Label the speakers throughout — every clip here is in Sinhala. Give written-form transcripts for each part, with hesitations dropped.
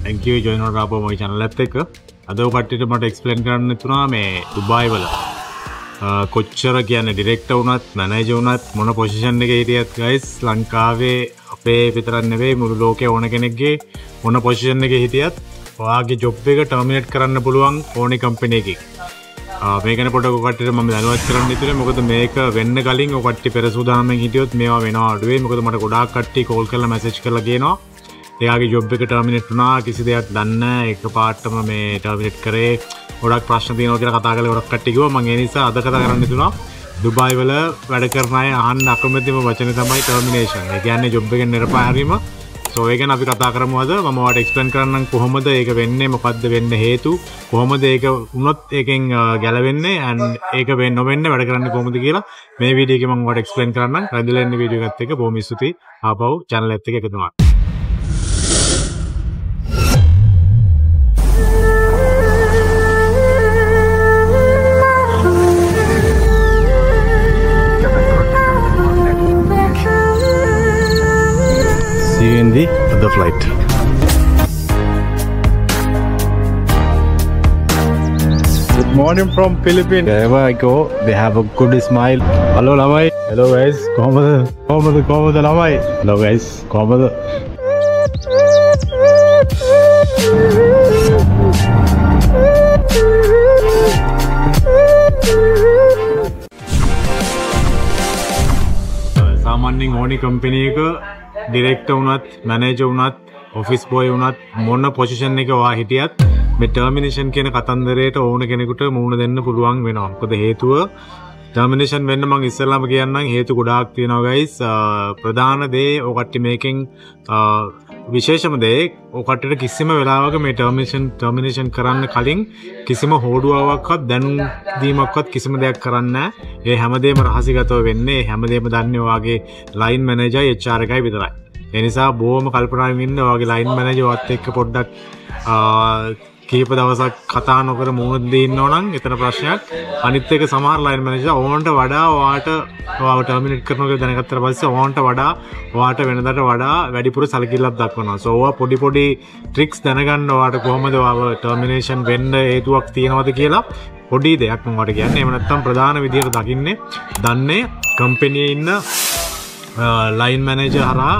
Speaker 1: thank you join කරලා ආපුවා මගේ channel එකත් එක්ක. අද ඔය කට්ටියට මට explain කරන්න තුනා මේ දුබායි වල කොච්චර කියන්නේ ඩිරෙක්ටර් වුණත් මැනේජර් වුණත් මොන පොසිෂන් එකේ හිටියත් guys ලංකාවේ අපේ විතරක් නෙවෙයි මුළු ලෝකේ ඕන කෙනෙක්ගේ මොන පොසිෂන් එකේ හිටියත් ඔයාගේ ජොබ් එක ටර්මිනේට් කරන්න පුළුවන් ඕනේ කම්පැනි එකකින්. මේ ගැන පොඩක් ඔය කට්ටියට මම දැනුවත් කරන්න ඉතින් මොකද මේක වෙන්න කලින් ඔය කට්ටිය පෙර සූදානම්ෙන් හිටියොත් මේවා වෙනවා අඩුවේ. මොකද මට ගොඩාක් කට්ටිය කෝල් කරලා මැසේජ් කරලා කියනවා එයාගේ ජොබ් එක ටර්මිනේට් වුණා කිසි දෙයක් දන්නේ නැහැ එකපාරටම මේ ටර්මිනේට් කරේ ගොඩක් ප්‍රශ්න තියෙනවා කියලා කතා කරලා ගොඩක් කට්ටිය කිව්වා. මම ඒ නිසා අද කතා කරන්න ඉතුණා දුබායි වල වැඩ කරන අය අහන්න අකමැතිම වචනේ තමයි ටර්මිනේෂන්. ඒ කියන්නේ ජොබ් එකෙන් නිරපා හැරීම. සෝ ඒක ගැන අපි කතා කරමු අද. මම ඔයාලට එක්ස්ප්ලেইন කරන්නම් කොහොමද ඒක වෙන්නේ, මොකද්ද වෙන්න හේතු, කොහොමද ඒක වුණොත් ඒකෙන් ගැලවෙන්නේ and ඒක වෙන්න නොවෙන්නේ වැඩ කරන්නේ කොහොමද කියලා මේ වීඩියෝ එකේ මම ඔයාලට එක්ස්ප්ලেইন කරන්නම්. රැඳිලා ඉන්න වීඩියෝ එකත් එක්ක බොහොම ස්තුතියි. ආපහු channel එකත් එක්ක එකතු වෙනවා. See you in the other flight. Good morning from Philippines. Wherever I go, they have a good smile. Hello, Lamai. Hello, guys. Komada, Lamai. Hello, guys. Komada. सामान्य ඕනි කම්පැනි එක ඩිරෙක්ටර් වුණත් මැනේජර් වුණත් ඔෆිස් බොයි වුණත් මොන පොසිෂන් එකේ ඔයා හිටියත් මේ ටර්මිනේෂන් කියන කතන්දරයට ඕන කෙනෙකුට මුහුණ දෙන්න පුළුවන් වෙනවා. මොකද හේතුව ටර්මිනේෂන් වෙන්න මම ඉස්සෙල්ලාම කියන්නම් හේතු ගොඩාක් තියෙනවා guys. ප්‍රධාන දේ ඔය කට්ටිය මේකෙන් විශේෂම දේ ඔය කට්ටියට කිසිම වෙලාවක මේ ටර්මිනේෂන් කරන්න කලින් කිසිම හෝඩුවාවක්වත් දැනුම් දීමක්වත් කිසිම දෙයක් කරන්නේ නැහැ. ඒ හැමදේම රහසිගතව වෙන්නේ. හැමදේම දන්නේ ඔයාගේ ලයින් මැනේජර් HR එකයි විතරයි. ඒ නිසා බොහොම කල්පනාවෙන් ඉන්න ඔයාගේ ලයින් මැනේජර් වත් එක්ක පොඩ්ඩක් කීප දවසක් කතා නොකර මුහුණ දෙන්න ඉන්නෝ නම් එතන ප්‍රශ්නයක්. අනිත් එක සමහර ලයින් මැනේජර් ඕන්ට වඩා ඔයාව ටර්මිනේට් කරනවා කියලා දැනගත්තට පස්සේ ඕන්ට වඩා ඔයාට වෙනදාට වඩා වැඩිපුර සැලකිල්ලක් දක්වනවා. සෝ ඔයා පොඩි ට්‍රික්ස් දැනගන්න ඔයාට කොහොමද ඔයාව ටර්මිනේෂන් වෙන්න හේතුවක් තියෙනවද කියලා පොඩි දෙයක් මම ඔයාලට කියන්නේ. එහෙම නැත්නම් ප්‍රධාන විදියට දන්නේ කම්පැනියේ ඉන්න ලයින් මැනේජර් හරහා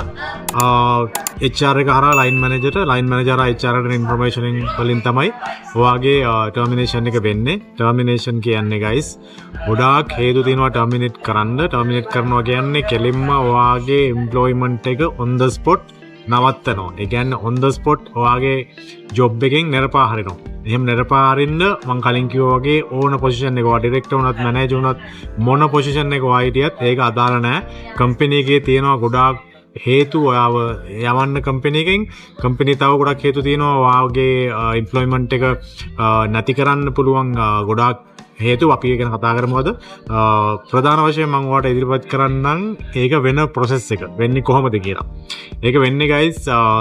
Speaker 1: HR එක හරහා ලයින් මැනේජර් හරහා HR එකට ඉන්ෆර්මේෂන් වලින් තමයි ඔයාගේ ටර්මිනේෂන් එක වෙන්නේ. ටර්මිනේෂන් කියන්නේ guys ගොඩාක් හේතු තියෙනවා ටර්මිනේට් කරන්න. ටර්මිනේට් කරනවා කියන්නේ කෙලින්ම ඔයාගේ එම්ප්ලොයිමන්ට් එක on the spot නවත්තනවා. ඒ කියන්නේ on the spot ඔයාගේ ජොබ් එකෙන් නිරපා හරිනවා. එහෙම නිරපා හරින්න මම කලින් කිව්වා වගේ ඕන පොසිෂන් එක ඔයා ඩිරෙක්ටර් වුණත් මැනේජර් වුණත් මොන පොසිෂන් එක ඔයා හිටියත් ඒක අදාළ නැහැ. කම්පැනි එකේ තියෙනවා ගොඩාක් හේතු ඔයාව යවන්න කම්පැනි එකෙන්. කම්පැනි තව ගොඩක් හේතු තියෙනවා ඔයාගේ එම්ප්ලොයිමන්ට් එක නැති කරන්න පුළුවන් ගොඩාක් හේතු අපි ගැන කතා කරමු අද. ප්‍රධාන වශයෙන් මම ඔයාලට ඉදිරිපත් කරන්නම් ඒක වෙන process එක වෙන්නේ කොහොමද කියලා. ඒක වෙන්නේ guys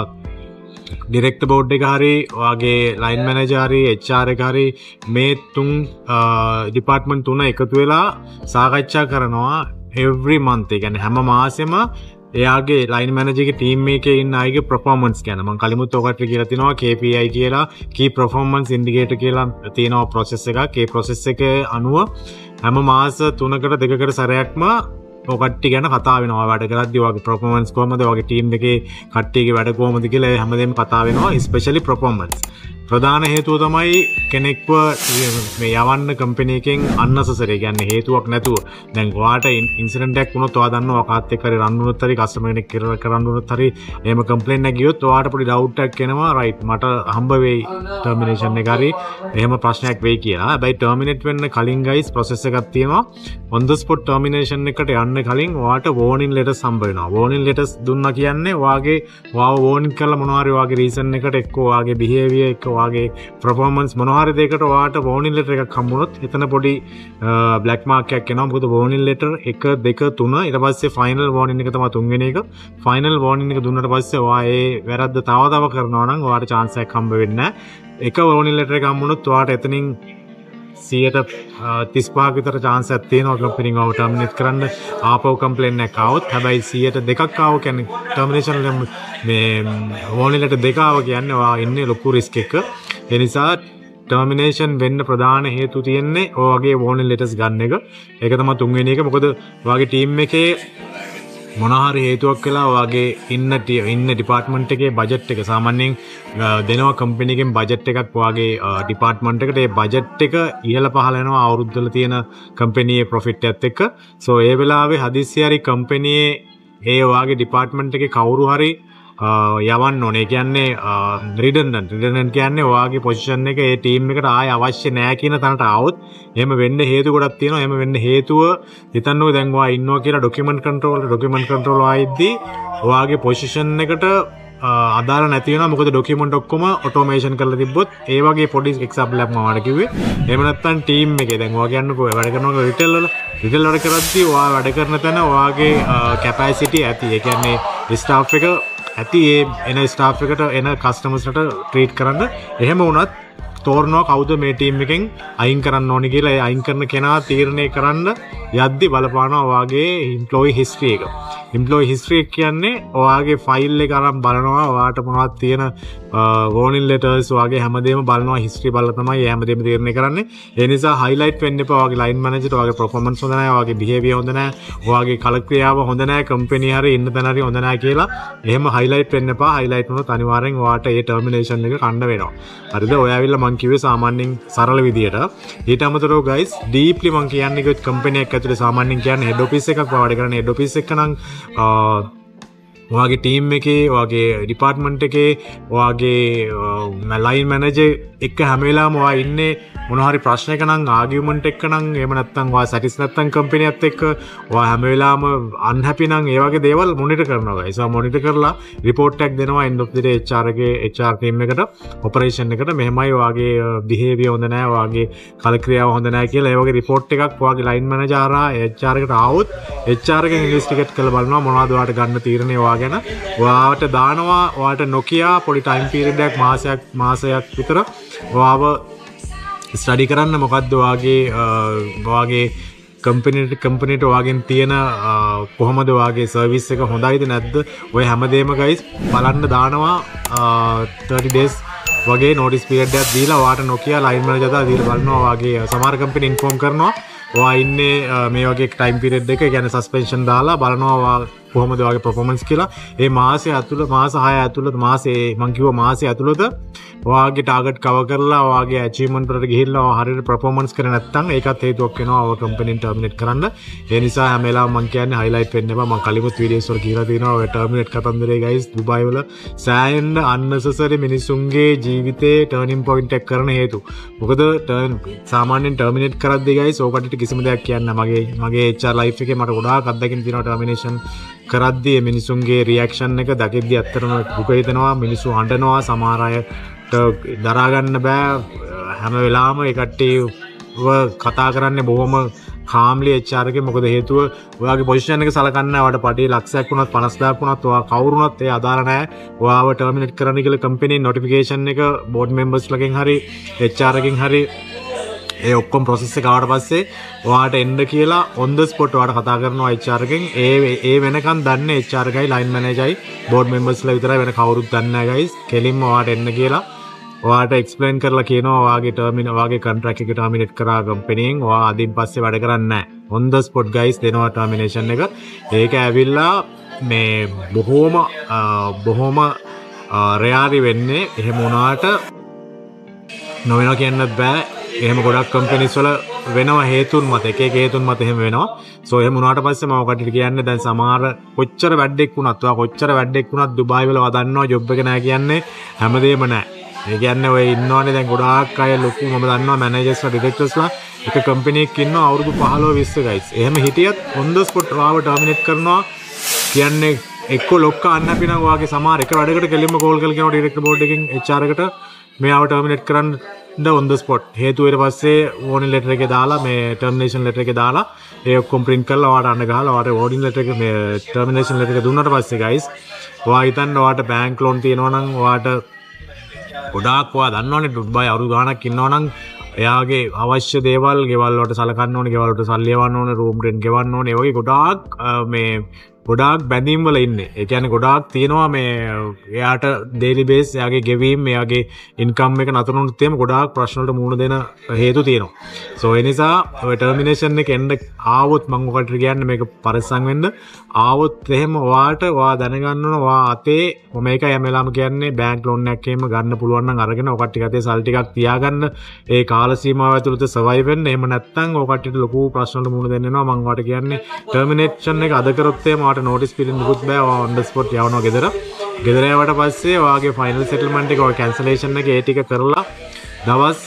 Speaker 1: ඩිරෙක්ටර් බෝඩ් එක හරි ඔයාගේ ලයින් මැනේජර් හරි HR එක හරි මේ තුන් ඩිපාර්ට්මන්ට් තුන එකතු වෙලා සාකච්ඡා කරනවා every month. ඒ කියන්නේ හැම මාසෙම එයාගේ ලයින් මැනේජර්ගේ ටීම් එකේ ඉන්න අයගේ performance ගැන මම කලිමුත් ඔකට කියලා තිනවා KPI කියලා key performance indicator කියලා තියෙනවා process එකක්. ඒ process එක අනුව හැම මාස 3කට 2කට සැරයක්ම ඔය කට්ටිය ගැන කතා වෙනවා. වැඩ කරද්දී ඔයාගේ performance කොහමද, ඔයාගේ ටීම් එකේ කට්ටියගේ වැඩ කොහමද කියලා හැමදේම කතා වෙනවා. especially performance. ප්‍රධාන හේතුව තමයි කෙනෙක්ව මේ යවන්න කම්පැනි එකෙන් unnecessary කියන්නේ හේතුවක් නැතුව. දැන් ඔයාට ඉන්සිඩන්ට් එකක් වුණොත් ඔයා දන්නවා කාත් එක්ක හරි රන් වුණොත් හරි කස්ටමර් කෙනෙක් කියලා කරන් වුණොත් හරි එහෙම කම්ප්ලේන්ට් එකක් ගියොත් ඔයාට පොඩි ඩවුට් එකක් එනවා රයිට් මට හම්බ වෙයි ටර්මිනේෂන් එක හරි එහෙම ප්‍රශ්නයක් වෙයි කියලා. හැබැයි ටර්මිනේට් වෙන්න කලින් guys process එකක් තියෙනවා. on the spot ටර්මිනේෂන් එකට යන්න කලින් ඔයාට warning letters හම්බ වෙනවා. warning letters දුන්නා කියන්නේ ඔයාව warning කරලා මොනවා හරි ඔයාගේ reason එකට එක්ක ඔයාගේ behavior එක ඔයාගේ performance මොනවා හරි දෙයකට ඔයාට warning letter එකක් හම්බුනොත් එතන පොඩි black mark එකක් එනවා. මොකද warning letter 1 2 3 ඊට පස්සේ final warning එක තමයි තුන්වෙනි එක. final warning එක දුන්නාට පස්සේ ඔයා ඒ වැරද්ද තව කරනවා නම් ඔයාට chance එකක් හම්බ වෙන්නේ නැහැ. එක warning letter එක හම්බුනොත් ඔයාට එතනින් 35ක විතර chance එකක් තියෙනවා කම්පැනි එකව terminate කරන්න ආපහු complaint එකක් ආවොත්. හැබැයි 2%ක් ආව කියන්නේ termination මේ warning letter දෙක ආව කියන්නේ ඔයා ඉන්නේ ලොකු risk එකක. ඒ නිසා termination වෙන්න ප්‍රධාන හේතු තියෙන්නේ ඔය වගේ warning letters ගන්න එක. ඒක තමයි තුන්වෙනි එක. මොකද ඔයාගේ team එකේ මොන හරි හේතුවක් වෙලා ඔයාගේ ඉන්න ඩිපාර්ට්මන්ට් එකේ බජට් එක සාමාන්‍යයෙන් දෙනවා කම්පැනි එකෙන් බජට් එකක් ඔයාගේ ඩිපාර්ට්මන්ට් එකට. ඒ බජට් එක ඉහළ පහළ යනවා අවුරුද්දවල තියෙන කම්පැනියේ ප්‍රොෆිට් එකත් එක්ක. සෝ ඒ වෙලාවේ හදිස්සිය හරි කම්පැනියේ ඒ ඔයාගේ ඩිපාර්ට්මන්ට් එකේ කවුරු හරි යවන්න ඕනේ. කියන්නේ රිඩන්ඩන්ට් කියන්නේ ඔයාගේ පොසිෂන් එක ඒ ටීම් එකට ආයේ අවශ්‍ය නැහැ කියන තැනට ආවොත් එහෙම වෙන්න හේතු ගොඩක් තියෙනවා. එහෙම වෙන්න හේතුව හිතන්නකෝ දැන් ඔයා ඉන්නවා කියලා ડોකියුමන්ට් කන්ට්‍රෝල් ආයිද්දී ඔයාගේ පොසිෂන් එකට අදාළ නැති වෙනවා. මොකද ડોකියුමන්ට් ඔක්කොම ඔටෝමේෂන් කරලා තිබ්බොත් ඒ වගේ පොඩි එක්සැම්පල් එකක් මම ඔයාලට කිව්වේ. එහෙම නැත්නම් ටීම් එකේ දැන් ඔයා කියන්නකෝ වැඩ කරනවා රිටේල් වැඩ කරද්දී ඔයා වැඩ කරන තැන ඔයාගේ කැපැසිටි ඇති. ඒ කියන්නේ ස්ටාෆ් එක ඇති ඒ එන ස්ටාෆ් එකට එන කස්ටමර්ස්ලට ට්‍රීට් කරන්න. එහෙම වුණත් තෝරනවා කවුද මේ ටීම් එකෙන් අයින් කරන්න ඕනි කියලා. ඒ අයින් කරන කෙනා තීරණය කරන්න යද්දි බලපානවා ඔයාගේ එම්ප්ලොයි හිස්ටරි එක. එම්ප්ලොයි හිස්ටරි එක කියන්නේ ඔයාගේ ෆයිල් එක අරන් බලනවා ඔයාට මොනවද තියෙන warning letters ඔයාගේ හැමදේම බලනවා. හිස්ටරි බලලා තමයි හැමදේම තීරණය කරන්නේ. ඒ නිසා highlight වෙන්න එපා. ඔයාගේ line manager ඔයාගේ performance හොඳ නැහැ, ඔයාගේ behavior හොඳ නැහැ, ඔයාගේ කලක්‍රියාව හොඳ නැහැ, company හරි ඉන්න තැන හරි හොඳ නැහැ කියලා එහෙම highlight වෙන්න එපා. highlight වුණොත් අනිවාර්යෙන් ඔයාට ඒ termination එක කන්න වෙනවා. හරිද? ඔය ඇවිල්ලා මං කිව්වේ සාමාන්‍යයෙන් සරල විදියට. ඊට අමතරව guys deeply මං කියන්නේ කිව්වොත් company එක ඇතුලේ සාමාන්‍යයෙන් කියන්නේ head office එකක් වැඩ කරන head office එක නම් ඔයාගේ ටීම් එකේ ඔයාගේ ඩිපාර්ට්මන්ට් එකේ ඔයාගේ ලයින් මැනේජර් එක්ක හැම වෙලාවෙම ඔයා ඉන්නේ මොන හරි ප්‍රශ්නයක නම් ආගියුමන්ට් එකක නම් එහෙම නැත්නම් ඔයා සැටිස් නැත්නම් කම්පැනියත් එක්ක ඔයා හැම වෙලාවෙම අන්හැපි නම් ඒ වගේ දේවල් මොනිටර් කරනවා guys. ඒක මොනිටර් කරලා රිපෝට් එකක් දෙනවා end of the day HR team එකට ඔපරේෂන් එකට මෙහෙමයි ඔයාගේ behavior හොඳ නැහැ, ඔයාගේ කලක්‍රියාව හොඳ නැහැ කියලා ඒ වගේ රිපෝට් එකක් ඔයාගේ ලයින් මැනේජර් ආරා HR එකට ආවොත් HR එකෙන් ඉන්වෙස්ටිගේට් කරලා බලනවා මොනවද ඔයාට ගන්න තීරණය ගැන. ඔයාට දානවා ඔයාට නොකියා පොඩි ටයිම් පීරියඩ් එකක් මාසයක් විතර ඔයාව ස්ටඩි කරන්න මොකද්ද ඔයාගේ කම්පැනිට ඔයාගෙන් තියෙන කොහොමද ඔයාගේ සර්විස් එක හොඳයිද නැද්ද ඔය හැමදේම ගයිස් බලන්න දානවා 30 days වගේ notice period එකක් දීලා ඔයාට නොකියා ලයින් මැනේජර් දාලා දීලා බලනවා ඔයාගේ සමහර කම්පැනි ඉන්ෆෝම් කරනවා ඔයා ඉන්නේ මේ වගේ ටයිම් පීරියඩ් එක කියන්නේ සස්පෙන්ෂන් දාලා බලනවා ඔයා කොහොමද ඔයාගේ performance කියලා. ඒ මාස 6 ඇතුළත මම කිව්වා මාසය ඇතුළත ඔයාගේ ටාගට් කවර් කරලා ඔයාගේ achievement වලට ගිහිල්ලා ඔයා හරියට performance කරේ නැත්නම් ඒකත් හේතුවක් වෙනවා ඔය කම්පැනිෙන් terminate කරන්න. ඒ නිසා හැම වෙලාවෙම මම කියන්නේ highlight වෙන්න එපා. මම කලිමුත් videos වල කියලා තියෙනවා ඔය terminate කතන්දරේ guys දුබයි වල සෑහෙන unnecessary මිනිසුන්ගේ ජීවිතේ turning point එක කරන හේතු. මොකද සාමාන්‍යයෙන් terminate කරද්දී guys ඕකට කිසිම දෙයක් කියන්න මගේ HR life එකේ මට ගොඩාක් අත්දැකීම් තියෙනවා termination කරද්දී මිනිසුන්ගේ රියැක්ෂන් එක දකිද්දී ඇත්තටම දුක හිතෙනවා. මිනිස්සු හඬනවා, සමහර අයට දරා ගන්න බෑ. හැම වෙලාවෙම ඒ කට්ටියව කතා කරන්නේ බොහොම කාම්ලි HR එකේ. මොකද හේතුව ඔයාගේ පොසිෂන් එක සලකන්නේ නැහැ. ඔයාට පටි ලක්ෂයක් වුණත් 50000ක් වුණත් ඔයා කවුරුණත් ඒ අදාළ නැහැ. ඔයාව ටර්මිනේට් කරන්න කියලා කම්පැනි නොටිෆිකේෂන් එක බෝඩ් මෙම්බර්ස් ලගෙන් හරි HR එකෙන් හරි ඒ ඔක්කොම process එක ආවට පස්සේ ඔයාට එන්න කියලා on the spot ඔයාට කතා කරනවා HR එකෙන්. ඒ වෙනකන් දන්නේ HR එකයි line managerයි board members ලා විතරයි, වෙන කවුරුත් දන්නේ නැහැ guys. කෙලින්ම ඔයාට එන්න කියලා ඔයාට explain කරලා කියනවා ඔයාගේ contract එක terminate කරා කම්පැනියෙන්. ඔයා අදින් පස්සේ වැඩ කරන්නේ නැහැ. on the spot guys දෙනවා termination එක. ඒක ඇවිල්ලා මේ බොහොම rare වෙන්නේ. එහෙම වුණාට නොවෙනවා කියන්නත් බෑ. එහෙම ගොඩක් කම්පැනිස් වල වෙනවා හේතුන් මත එක හේතුන් මත එහෙම වෙනවා. සෝ එහෙම වුණාට පස්සේ මම ඔකට කියන්නේ දැන් සමහර කොච්චර වැඩක් වුණත් දුබායි වල වදන්නවා ජොබ් එක නැහැ කියන්නේ හැමදේම නැහැ. ඒ කියන්නේ ඔය ඉන්නවනේ දැන් ගොඩාක් අය ලොකු මම දන්නවා මැනේජර්ස්ලා ඩිරෙක්ටර්ස්ලා එක කම්පැනි එකක ඉන්නවා අවුරුදු 15 20 ගයිස්. එහෙම හිටියත් on the spot රාව ටර්මිනේට් කරනවා කියන්නේ එක්ක ලොක්ක අන්නපි නම් ඔයාගේ සමහර එක වැඩකට කෙලින්ම කෝල් කරලා කියනවා ඩිරෙක්ටර් බෝඩ් එකෙන් HR එකට මෙයාව ටර්මිනේට් කරන්න on the spot. හේතුව ඊට පස්සේ warning letter එකේ දාලා මේ termination letter එකේ දාලා ඒ ඔක්කොම print කරලා ඔයාට අඬ ගහලා ඔයාට warning letter එක මේ termination letter එක දුන්නාට පස්සේ guys ඔයා හිතන්න ඔයාට bank loan තියෙනවා නම් ඔයාට ගොඩාක් ඔයා දන්නවනේ ඩුබායි අවුරුදු ගාණක් ඉන්නවා නම් එයාගේ අවශ්‍ය දේවල් ගෙවල් වලට සලකන්න ඕනේ, ගෙවල් වලට සල්ලි යවන්න ඕනේ, රූම් රෙන්ට් ගෙවන්න ඕනේ. ඒ වගේ ගොඩාක් බැඳීම් වල ඉන්නේ. ඒ කියන්නේ ගොඩාක් තියෙනවා මේ එයාට ඩේලි බේස් එයාගේ ගෙවීම්, එයාගේ ඉන්කම් එක නතර වුණොත් එහෙම ගොඩාක් ප්‍රශ්න වලට මුහුණ දෙන හේතු තියෙනවා. සෝ ඒ නිසා ඔය ටර්මිනේෂන් එක එන්න ආවොත් මම ඔකට කියන්නේ මේක පරිස්සම් වෙන්න. ආවොත් එහෙම ඔයා දැනගන්න ඕන ඔයා අතේ මේකයි හැම වෙලාවම කියන්නේ බැංක් ලෝන් එකක් එහෙම ගන්න පුළුවන් නම් අරගෙන ඔය කට්ටිය අතේ සල් ටිකක් තියාගන්න. ඒ කාල සීමාව ඇතුළත සර්වයිව් වෙන්න. එහෙම නැත්නම් ඔය කට්ටියට ලොකු ප්‍රශ්න වලට මුහුණ දෙන්න වෙනවා. මම ඔයාලට කියන්නේ ටර්මිනේෂන් එක අද කරොත් එහෙම ඔයාලට නෝටිස් පිටින් දුකුත් බෑ. ඔයා ඔන් ද ස්පොට් යවනවා ගෙදර. ගෙදර යවට පස්සේ ඔයාගේ ෆයිනල් සෙටල්මන්ට් එක ඔය කැන්සලේෂන් එක ඒ ටික කරලා දවස්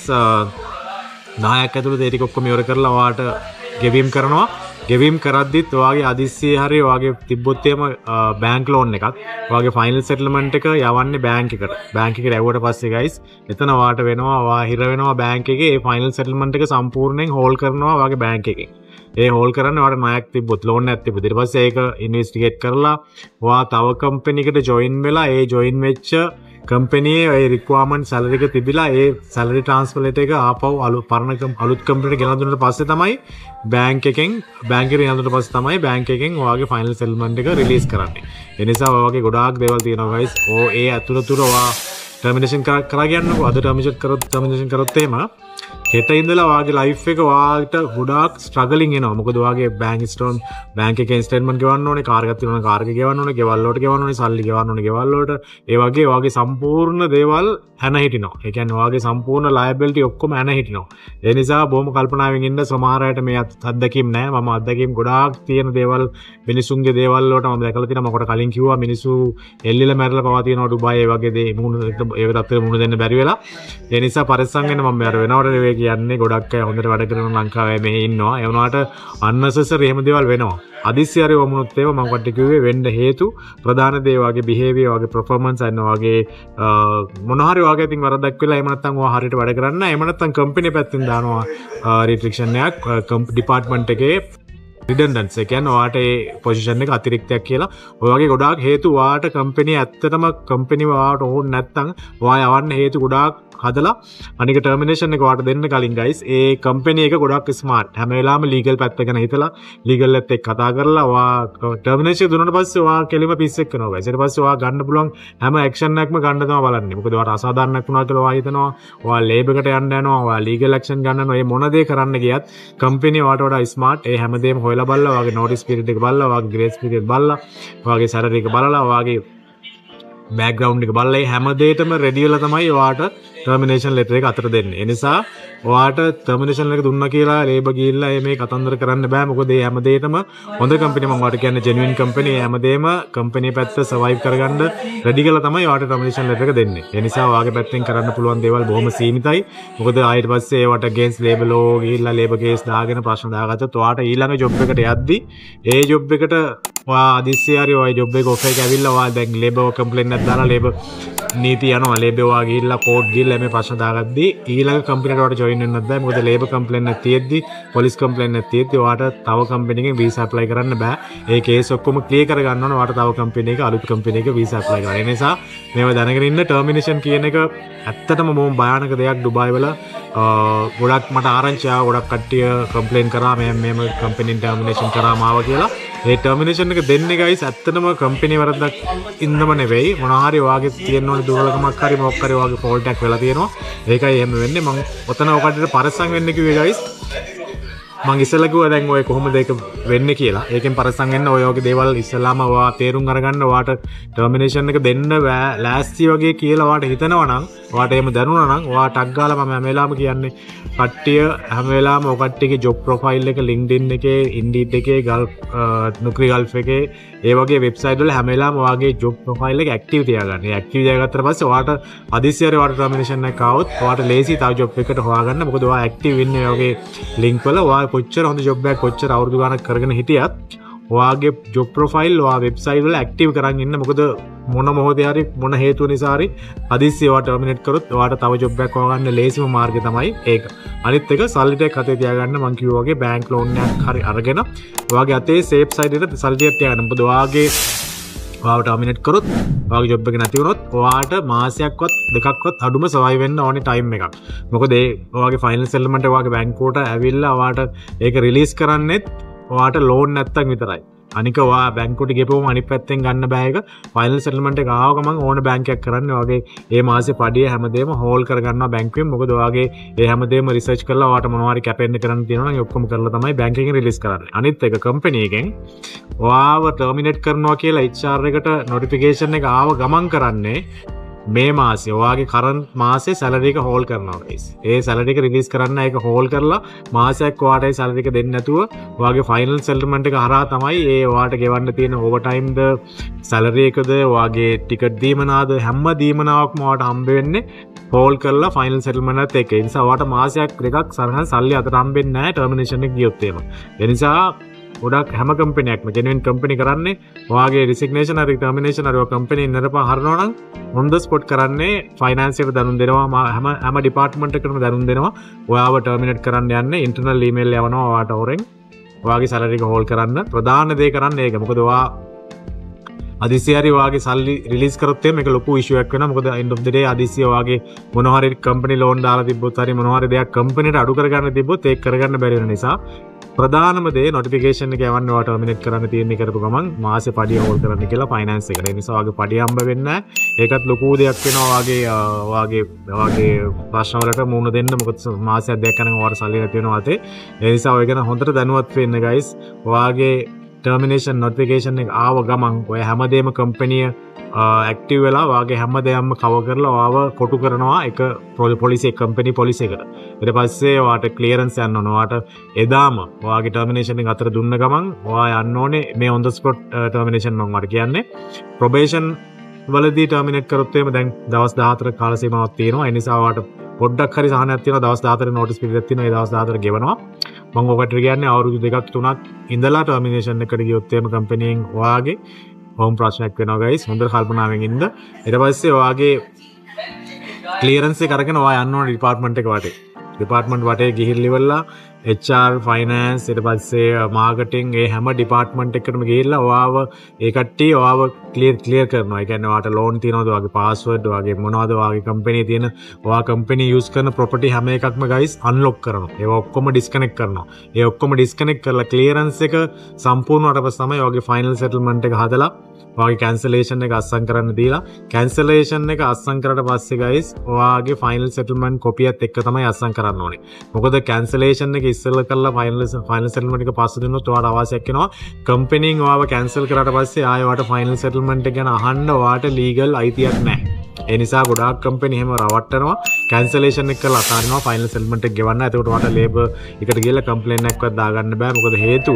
Speaker 1: 10ක් ඇතුළත ඒ ටික ඔක්කොම ඉවර කරලා ඔයාට ගෙවීම් කරනවා. ගෙවීම් කරද්දිත් ඔයාගේ අදිස්සියේ හරි ඔයාගේ තිබ්බොත් එහෙම බැංක් ලෝන් එකක් ඔයාගේ ෆයිනල් සෙටල්මන්ට් එක යවන්නේ බැංක් එකට. බැංක් එකට යවුවට පස්සේ ගයිස් එතන ඔයාට වෙනවා ඔයා හිර වෙනවා බැංක් එකේ. ඒ ෆයිනල් සෙටල්මන්ට් එක සම්පූර්ණයෙන් හෝල් කරනවා ඔයාගේ බැංක් එකෙන්. ඒ හෝල් කරන්න ඔයාට ණයක් තිබ්බොත් ලෝන් එකක් තිබ්බොත් ඊට පස්සේ ඒක ඉන්වෙස්ටිගේට් කරලා ඔයා තව කම්පැනි එකකට ජොයින් වෙලා ඒ ජොයින් වෙච්ච කම්පැනියේ ඒ රික්වයර්මන්ට් සැලරි එක තිබිලා ඒ සැලරි ට්‍රාන්ස්ෆර් ලෙටර් එක ආපහු අලුත් කම්පැනිට ගෙනත් දුන්නාට පස්සේ තමයි බැංක් එකෙන් ගෙනත් දුන්නාට පස්සේ තමයි බැංක් එකෙන් ඔයාගේ ෆයිනල් සෙටල්මන්ට් එක රිලීස් කරන්නේ. ඒ නිසා ඔයාගේ ගොඩාක් දේවල් තියෙනවා ගයිස්. ඒ අතුරතුර ඔයා ටර්මිනේෂන් කරා කියන්නකෝ. අද ටර්මිනේෂන් කරොත් එහෙම හෙට ඉඳලා ඔයාගේ ලයිෆ් එක ඔයාට ගොඩාක් ස්ට්‍රගලින් එනවා. මොකද ඔයාගේ බැංක් එකේ ස්ටේට්මන්ට් ගෙවන්න ඕනේ, කාර් එකක් තියෙනවා කාර් එක ගෙවන්න ඕනේ, ගෙවල් වලට ගෙවන්න ඕනේ, සල්ලි ගෙවන්න ඕනේ ගෙවල් වලට. ඒ වගේ ඔයාගේ සම්පූර්ණ දේවල් හැන හිටිනවා. ඒ කියන්නේ ඔයාගේ සම්පූර්ණ ලයබිලිටි ඔක්කොම හැන හිටිනවා. ඒ නිසා බොහොම කල්පනාවෙන් ඉන්න. සමහර අයට මේ අත්දැකීම් නැහැ. මම අත්දැකීම් ගොඩාක් තියෙන දේවල් මිනිසුන්ගේ දේවල් වලට මම දැකලා තියෙනවා. මම කොට කලින් කිව්වා මිනිස්සු එල්ලිලා මැරලා පවා තියෙනවා ඩුබායි ඒ වගේ දේ ඒ තත්ත්වෙ මුහුණ දෙන්න බැරි වෙලා. ඒ නිසා පරිස්සම් වෙන්න මම අර වෙනවට කියන්නේ ගොඩක් අය හොඳට වැඩ කරන ලංකාවේ මෙහි ඉන්නවා. ඒ වුණාට unnecessary එහෙම දේවල් වෙනවා. අදිස්සියරි වමුණුත් ඒවා මම කොට කිව්වේ වෙන්න හේතු ප්‍රධාන දේ වගේ behavior වගේ performance අන්න වගේ මොන හරි වගේ ඉතින් වරදක් වෙලා එහෙම නැත්නම් ඔයා හරියට වැඩ කරන්න. එහෙම නැත්නම් කම්පැනි පැත්තෙන් දානවා restriction එකක් ඩිපාර්ට්මන්ට් එකේ redundancy. ඒ කියන්නේ ඔයාට ඒ පොසිෂන් එක අතිරික්තයක් කියලා. ඔය වගේ ගොඩාක් හේතු ඔයාට කම්පැනි ඇත්තටම කම්පැනි ඔයාට ඕන නැත්නම් ඔයා යවන්න හේතු ගොඩාක් හදලා අනික ටර්මිනේෂන් එක ඔයාට දෙන්න කලින් ගයිස් ඒ කම්පැනි එක ගොඩක් ස්මාර්ට්. හැම වෙලාවෙම ලීගල් පැත්ත ගැන හිතලා ලීගල් එකත් එක්ක කතා කරලා ඔයා ටර්මිනේෂන් දුන්නාට පස්සේ ඔයා කෙලිම පිස්සෙක් කරනවා ගයිස්. ඊට පස්සේ ඔයා ගන්න පුළුවන් හැම ඇක්ෂන් එකක්ම ගන්න තමයි බලන්නේ. මොකද ඔයාට අසාධාරණයක් වුණා කියලා ඔයා හිතනවා. ඔයා ලේබර් එකට යන්න යනවා. ඔයා ලීගල් ඇක්ෂන් ගන්න යනවා. මේ මොන දේ කරන්න ගියත් කම්පැනි ඔයාට වඩා ස්මාර්ට්. ඒ හැමදේම හොයලා බලලා ඔයාගේ නෝටිස් පීරියඩ් එක බලලා ඔයාගේ ග්‍රේස් පීරියඩ් බලලා ඔයාගේ සැලරි එක බලලා ඔයාගේ බෑග්ග්‍රවුන්ඩ් එක බලලා මේ හැම දෙයකම රෙඩි වෙලා තමයි ඔයාට ටර්මිනේෂන් ලෙටර් එක අතට දෙන්නේ. ඒ නිසා ඔයාට ටර්මිනේෂන් එක දුන්නා කියලා ලේබර් ගිහිල්ලා මේ කතන්දර කරන්න බෑ. මොකද මේ හැම දෙයකම හොඳ කම්පැනි මම ඔයාට කියන්නේ ජෙනුයින් කම්පැනි. මේ හැමදේම කම්පැනි පැත්ත සර්වයිව් කරගන්න රෙඩි කරලා තමයි ඔයාට ටර්මිනේෂන් ලෙටර් එක දෙන්නේ. ඒ නිසා ඔයාගේ පැත්තෙන් කරන්න පුළුවන් දේවල් බොහොම සීමිතයි. මොකද ආයෙත් පස්සේ ඒවට against labor law ගිහිල්ලා ලේබර් කේස් දාගෙන ප්‍රශ්න දාගත්තොත් ඔයාට ඊළඟ ජොබ් එකට යද්දි ඒ ජොබ් එකට ඔයා අදිස්සිය හරි ඔය ජොබ් එක ඔෆර් එක ඇවිල්ලා ඔයා දැන් ලේබර් කම්ප්ලේන්ට් එකක් දාලා ලේබර් නීති යනවා ලේබර් ඔයා ගිහිල්ලා කෝඩ් ගිහිල්ලා මේ ප්‍රශ්න දාගද්දි ඊළඟ කම්පැනිට ඔයාට ජොයින් වෙන්නත් බෑ. මොකද ලේබර් කම්ප්ලේන්ට් එක තියෙද්දි පොලිස් කම්ප්ලේන්ට් එක තියෙද්දි ඔයාට තව කම්පැනි එකකින් වීසා ඇප්ලයි කරන්න බෑ. ඒ කේස් ඔක්කොම ක්ලියර් කරගන්න ඕන ඔයාට තව කම්පැනි එක අලුත් කම්පැනි එක වීසා ඇප්ලයි කරන්න. ඒ නිසා මේවා දැනගෙන ඉන්න. ටර්මිනේෂන් කියන එක ඇත්තටම බොහොම භයානක දෙයක්. ඩුබායි වල ගොඩක් මට ආරංචි ආවා. ගොඩක් කට්ටිය කම්ප්ලේන් කරා මේම කම්පැනි ටර්මිනේෂන් කරාම ආවා කියලා. ඒ ටර්මිනේෂන් එක දෙන්නේ ගයිස් ඇත්තටම කම්පැනි වරදක් ඉන්නම නෙවෙයි. මොනවා හරි ඔයාගේ තියෙන ඕනේ දුර්වලකමක් හරි මොකක් හරි ඔයාගේ ෆෝල්ට් එකක් වෙලා තියෙනවා. ඒකයි එහෙම වෙන්නේ. මම ඔතන ඔකට පරිස්සම් වෙන්න කිව්වේ ගයිස්. මං ඉස්සෙල්ලා කිව්වා දැන් ඔය කොහොමද ඒක වෙන්නේ කියලා. ඒකෙන් පරිස්සම් වෙන්න ඔය වගේ දේවල් ඉස්සෙල්ලාම ඔයා තේරුම් අරගන්න. ඔයාට ටර්මිනේෂන් එක දෙන්න ලෑස්ති වගේ කියලා ඔයාට හිතනවා නම් ඔයාට එහෙම දැනුණා නම් ඔයා ටග් ගාලා මම හැම වෙලාවෙම කියන්නේ කට්ටිය හැම වෙලාවෙම ඔය කට්ටියගේ ජොබ් ප්‍රොෆයිල් එක LinkedIn එකේ Indeed එකේ Naukri Gulf එකේ ඒ වගේ වෙබ්සයිට් වල හැම වෙලාවෙම ඔයාගේ ජොබ් ප්‍රොෆයිල් එක ඇක්ටිව් තියාගන්න. ඒ ඇක්ටිව් තියාගත්තට පස්සේ ඔයාට අදිස්සියරේ ඔයාට ටර්මිනේෂන් එකක් ආවොත් ඔයාට ලේසි තව ජොබ් එකකට හොයාගන්න. මොකද ඔයා ඇක්ටිව් ඉන්නේ ඔය වගේ ලින්ක් වල. ඔයා කොච්චර හොඳ ජොබ් එකක් කොච්චර අවුරුදු ගාණක් කරගෙන හිටියත් ඔයාගේ ජොබ් ප්‍රොෆයිල් ඔයා වෙබ්සයිට් වල ඇක්ටිව් කරන් ඉන්න. මොකද මොන මොහොතේ හරි මොන හේතුව නිසා හරි හදිස්සිය ඔයා ටර්මිනේට් කරොත් ඔයාට තව ජොබ් එකක් හොයාගන්න ලේසිම මාර්ගය තමයි ඒක. අනිත් එක සල්ලි ටිකක් අතේ තියාගන්න. මං කිව්වා වගේ බැංක් ලෝන් එකක් හරි අරගෙන ඔයාගේ අතේ සේෆ් සයිඩ් එකට සල්ලි ටිකක් තියාගන්න. මොකද ඔයාව ටර්මිනේට් කරොත් ඔයාගේ ජොබ් එක නැති වුණොත් ඔයාට මාසයක්වත් දෙකක්වත් අඩුම සර්වයිව් වෙන්න ඕනේ ටයිම් එකක්. මොකද ඒ ඔයාගේ ෆයිනල් සෙටල්මන්ට් එක ඔයාගේ බැංකුවට ඇවිල්ලා ඔයාට ඒක රිලීස් කරන්නෙත් ඔයාට ලෝන් නැත්තම් විතරයි. අනික ඔයා බැංකුවට ගෙපුවම අනිත් පැත්තෙන් ගන්න බෑ ඒක. ෆයිනල් සෙටල්මන්ට් එක ආව ගමන් ඕන බැංකයක් කරන්නේ ඔයාගේ ඒ මාසේ පඩිය හැමදේම හෝල් කරගන්නවා බැංකුවෙන්. මොකද ඔයාගේ ඒ හැමදේම රිසර්ච් කරලා ඔයාට මොනවාරි කැපෙන්න කරන්න තියෙනවා නම් ඒ ඔක්කොම කරලා තමයි බැංක් එකෙන් රිලීස් කරන්නේ. අනිත් එක කම්පැනි එකෙන් ඔයාව ටර්මිනේට් කරනවා කියලා HR එකට නොටිෆිකේෂන් එක ආව ගමන් කරන්නේ මේ මාසේ ඔයාගේ කරන්ට් මාසේ සැලරි එක හෝල් කරනවා guys. ඒ සැලරි එක රිලීස් කරන්න ඒක හෝල් කරලා මාසයක් ඔයාට ඒ සැලරි එක දෙන්නේ නැතුව ඔයාගේ ෆයිනල් සෙටල්මන්ට් එක හරහා තමයි ඒ ඔයාට ගෙවන්න තියෙන ඕවර් ටයිම්ද සැලරි එකද ඔයාගේ ටිකට් දීමනාද හැම දීමනාවක්ම ඔයාට හම්බ වෙන්නේ හෝල් කරලා ෆයිනල් සෙටල්මන්ට් එකත් එක්ක. ඒ නිසා ඔයාට මාසයක් දෙකක් සරහන් සල්ලි අතට හම්බෙන්නේ නැහැ ටර්මිනේෂන් එක ගියොත් එහෙම. ඒ නිසා ගොඩක් හැම කම්පැනියක්ම ජෙනුයින් කම්පැනි කරන්නේ ඔයාගේ රිසිග්නේෂන් හරි ටර්මිනේෂන් හරි ඔය කම්පැනි ඉන්නරපා හරනවා නම් on the spot කරන්නේ ෆයිනෑන්ස් එකට දැනුම් දෙනවා හැම ඩිපාර්ට්මන්ට් එකකටම දැනුම් දෙනවා ඔයාව ටර්මිනේට් කරන්න යන්නේ ඉන්ටර්නල් ඊමේල් යවනවා ඔයාට ඔරෙන් ඔයාගේ සැලරි එක හෝල් කරන්න ප්‍රධාන දේ කරන්නේ ඒක. මොකද ඔයා අදිසියරි ඔයාගේ සල්ලි රිලීස් කරොත් මේක ලොකු ඉෂුව එකක් වෙනවා. මොකද end of the day අදිසිය ඔයාගේ මොනවා හරි කම්පැනි ලෝන් දාලා තිබ්බොත් හරි මොනවා හරි දෙයක් කම්පැනිට අඩු කරගන්න තිබ්බොත් ඒක කරගන්න බැරි වෙන නිසා ප්‍රධානම දේ නොටිෆිකේෂන් එක යවන්න ඔයාට ටර්මිනේට් කරන්න තියෙන්නේ කරපු ගමන් මාසේ පඩිය හෝල් කරන්න කියලා ෆයිනෑන්ස් එකට. ඒ නිසා ඔයාගේ පඩිය හම්බ වෙන්නේ නැහැ. ඒකත් ලොකු දෙයක් වෙනවා ඔයාගේ ප්‍රශ්න වලට මුහුණ දෙන්න. මොකද මාසයක් දෙකක් යනකම් ඔයාට සල්ලි නැති වෙනවා අතේ. ඒ නිසා ඔය ගැන හොඳට දැනුවත් වෙන්න guys. ඔයාගේ ටර්මිනේෂන් නොටිෆිකේෂන් එක ආව ගමන් ඔය හැමදේම කම්පැනිය ඇක්ටිව් වෙලා ඔයාගේ හැමදේම කවර් කරලා ඔයාව කොටු කරනවා එක පොලිසි කම්පැනි පොලිසි එකට. ඊට පස්සේ ඔයාට ක්ලියරන්ස් යන්න ඕන. ඔයාට එදාම ඔයාගේ ටර්මිනේෂන් එක අතර දුන්න ගමන් ඔයා යන්න ඕනේ මේ on the spot ටර්මිනේෂන් මම ඔයාලට කියන්නේ. ප්‍රොබේෂන් වලදී ටර්මිනේට් කරොත් එහෙම දැන් දවස් 14 කාල සීමාවක් තියෙනවා. ඒ නිසා ඔයාට පොඩ්ඩක් හරි සහනයක් තියෙනවා. දවස් 14 නෝටිස් පීරියඩ් තියෙනවා. ඒ දවස් 14 ගෙවනවා. මම ඔකට කියන්නේ අවුරුදු 2ක් 3ක් ඉඳලා ටර්මිනේෂන් එකට ගියොත් එහෙම කම්පැනියෙන් ඔයාගේ හෝම් ප්‍රශ්නයක් වෙනවා guys. හොඳට කල්පනාවෙන් ඉන්න. ඊට පස්සේ ඔයාගේ ක්ලියරන්ස් එක අරගෙන ඔයා යන්න ඕනේ ඩිපාර්ට්මන්ට් එක වටේ. ඩිපාර්ට්මන්ට් වටේ ගිහිල්ලා ඉවරලා HR ෆයිනෑන්ස් ඊට පස්සේ මාකටිං ඒ හැම ඩිපාර්ට්මන්ට් එකකටම ගිහිල්ලා ඔයාව ඒ කට්ටිය ඔයාව ක්ලියර් කරනවා. ඒ කියන්නේ ඔයාට ලෝන් තියනවද ඔයාගේ පාස්වර්ඩ් ඔයාගේ මොනවද ඔයාගේ කම්පැනි තියෙන ඔයා කම්පැනි යූස් කරන ප්‍රොපර්ටි හැම එකක්ම guys අන්ලොක් කරනවා. ඒවා ඔක්කොම ඩිස්කනෙක්ට් කරනවා. ඒ ඔක්කොම ඩිස්කනෙක්ට් කරලා ක්ලියරන්ස් එක සම්පූර්ණ වුණාට පස්සේ තමයි ඔයාගේ ෆයිනල් සෙටල්මන්ට් එක හදලා ඔයාගේ කැන්සලේෂන් එක අස්සම් කරන්න දීලා කැන්සලේෂන් එක අස්සම් කරලා පස්සේ guys ඔයාගේ ෆයිනල් සෙටල්මන්ට් කොපියත් එක්ක තමයි අස්සම් කරන්න ඕනේ. මොකද කැන්සලේෂන් එක ඉස්සෙල්ලා කරලා ෆයිනල් සෙටල්මන්ට් එක පස්සේ දුන්නොත් ඔයාට අවශ්‍යයක් වෙනවා කම්පැනියෙන් ඔයාව කැන්සල් කරාට පස්සේ ආයෙ ඔයාට ෆයිනල් සෙටල්මන්ට් එක ගැන අහන්න ඔයාට ලීගල් අයිතියක් නැහැ. ඒ නිසා ගොඩාක් කම්පැනි එහෙම රවට්ටනවා කැන්සලේෂන් එක කරලා අතාරිනවා ෆයිනල් සෙටල්මන්ට් එක ගෙවන්න. එතකොට ඔයාට ලේබර් එකට ගිහලා කම්ප්ලේන්ට් එකක්වත් දාගන්න බෑ. මොකද හේතුව